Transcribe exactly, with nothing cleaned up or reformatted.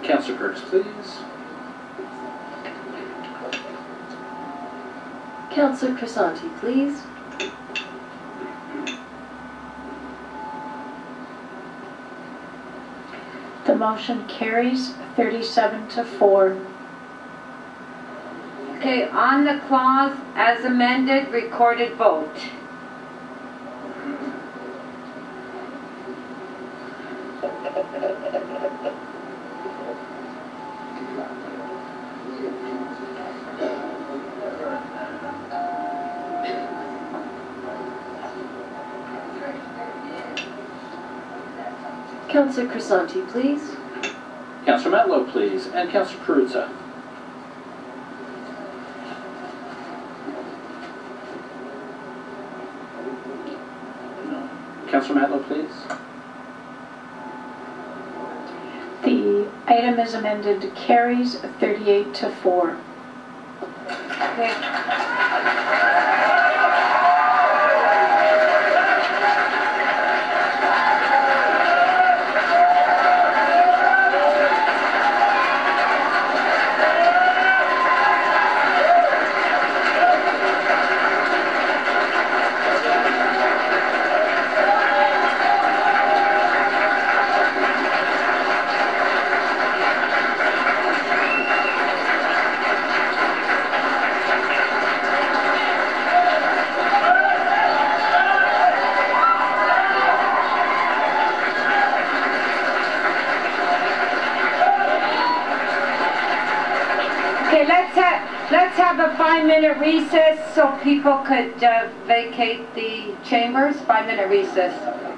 Councillor Perks, please. Councillor Crisanti, please. The motion carries thirty-seven to four. Okay, on the clause as amended, recorded vote. Councillor Crisanti, please. Councillor Matlow, please. And Councillor Perruzza. No. Councillor Matlow, please. The item as amended carries thirty-eight to four. Okay. Okay, let's have, let's have a five-minute recess so people could uh, vacate the chambers. Five-minute recess.